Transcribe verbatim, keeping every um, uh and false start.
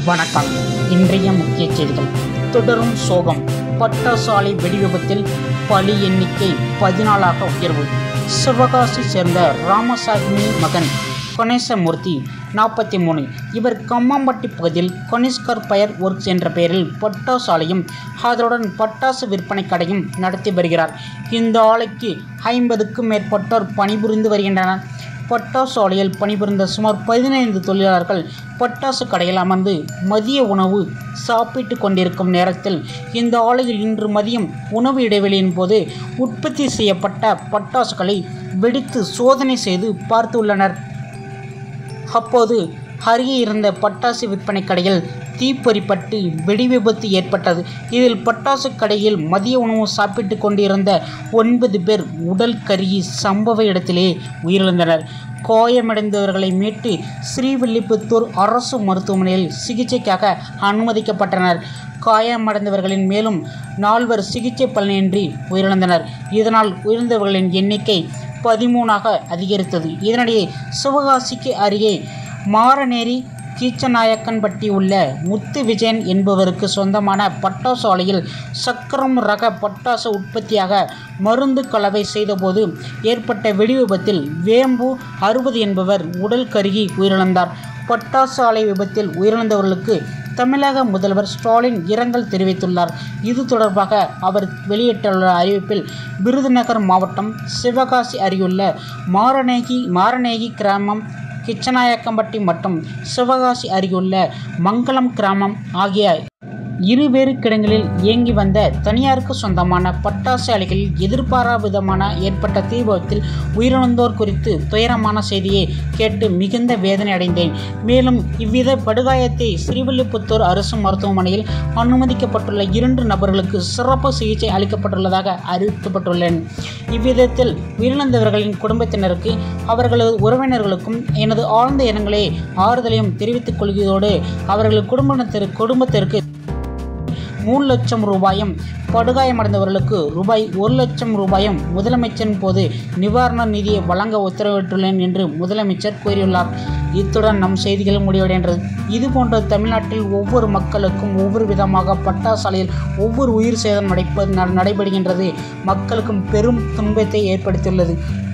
வணக்கம். இன்றைய முக்கிய செய்திகள். தொடரும் சோகம். பட்டாசு ஆலை வெடி விபத்தில் பலி எண்ணிக்கை பதினாலாக உயர்வு. சிவகாசி சேர்ந்த ராமசாமி மகன் கணேசமூர்த்தி நாற்பத்தி மூணு. இவர் கம்மாம்பட்டி பகுதியில் கனிஷ்கர் பயர் ஒர்க்ஸ் என்ற பெயரில் பட்டாசு ஆலையும் அதனுடன் பட்டாசு விற்பனை கடையும் நடத்தி வருகிறார். இந்த ஆலைக்கு ஐம்பதுக்கும் மேற்பட்டோர் பணிபுரிந்து வருகின்றனர். பட்டாசு ஆலையில் பணிபுரிந்த சுமார் பதினைந்து தொழிலாளர்கள் பட்டாசு கடையில் அமர்ந்து மதிய உணவு சாப்பிட்டு கொண்டிருக்கும் நேரத்தில் இந்த ஆலையில் இன்று மதியம் உணவு இடைவெளியின் போது உற்பத்தி செய்யப்பட்ட பட்டாசுகளை வெடித்து சோதனை செய்து பார்த்துள்ளனர். அப்போது அருகே இருந்த பட்டாசு விற்பனை கடையில் தீப்பொறிப்பட்டு வெடி விபத்து ஏற்பட்டது. இதில் பட்டாசு கடையில் மதிய உணவு சாப்பிட்டு கொண்டிருந்த ஒன்பது பேர் உடல் கருகி சம்பவ இடத்திலே உயிரிழந்தனர். காயமடைந்தவர்களை மீட்டு ஸ்ரீவில்லிபுத்தூர் அரசு மருத்துவமனையில் சிகிச்சைக்காக அனுமதிக்கப்பட்டனர். காயமடைந்தவர்களின் மேலும் நால்வர் சிகிச்சை பலனின்றி உயிரிழந்தனர். இதனால் உயிரிழந்தவர்களின் எண்ணிக்கை பதிமூணாக அதிகரித்தது. இதனிடையே சிவகாசிக்கு அருகே மாரநேரி கீச்சநாயக்கன்பட்டி உள்ள முத்து விஜயன் என்பவருக்கு சொந்தமான பட்டாசு ஆலையில் சக்கரம் ரக பட்டாசு உற்பத்தியாக மருந்து கலவை செய்தபோது ஏற்பட்ட வெடி விபத்தில் வேம்பு அறுபது என்பவர் உடல் கருகி உயிரிழந்தார். பட்டாசு ஆலை விபத்தில் உயிரிழந்தவர்களுக்கு தமிழக முதல்வர் ஸ்டாலின் இரங்கல் தெரிவித்துள்ளார். இது தொடர்பாக அவர் வெளியிட்டுள்ள அறிவிப்பில் விருதுநகர் மாவட்டம் சிவகாசி அருகிலுள்ள மாரநேகி மாரநேகி கிராமம், கிச்சநாயக்கம்பட்டி மற்றும் சிவகாசி அருகிலுள்ள மங்களம் கிராமம் ஆகிய இருவேறு கிடங்களில் இயங்கி வந்த தனியாருக்கு சொந்தமான பட்டாசு ஆலைகளில் எதிர்பாராவிதமான ஏற்பட்ட தீ விபத்தில் உயிரிழந்தோர் குறித்து துயரமான செய்தியை கேட்டு மிகுந்த வேதனை அடைந்தேன். மேலும் இவ்வித படுகாயத்தை ஸ்ரீவில்லிபுத்தூர் அரசு மருத்துவமனையில் அனுமதிக்கப்பட்டுள்ள இரண்டு நபர்களுக்கு சிறப்பு சிகிச்சை அளிக்கப்பட்டுள்ளதாக அறிவிக்கப்பட்டுள்ளேன். இவ்விதத்தில் உயிரிழந்தவர்களின் குடும்பத்தினருக்கு அவர்களது உறவினர்களுக்கும் எனது ஆழ்ந்த இரங்கலை ஆறுதலையும் தெரிவித்துக் கொள்வதோடு அவர்கள் குடும்பத்திற்கு குடும்பத்திற்கு மூணு லட்சம் ரூபாயும் படுகாயமடைந்தவர்களுக்கு ரூபாய் ஒரு லட்சம் ரூபாயும் முதலமைச்சரின் போது நிவாரண நிதியை வழங்க உத்தரவிட்டுள்ளேன் என்று முதலமைச்சர் கூறியுள்ளார். இத்துடன் நம் செய்திகள் முடிவடைகின்றது. இதுபோன்ற தமிழ்நாட்டில் ஒவ்வொரு மக்களுக்கும் ஒவ்வொரு விதமாக பட்டாசு ஆலையில் ஒவ்வொரு உயிர் சேதம் நடைபெறுகின்றது. மக்களுக்கும் பெரும் துன்பத்தை ஏற்படுத்தியுள்ளது.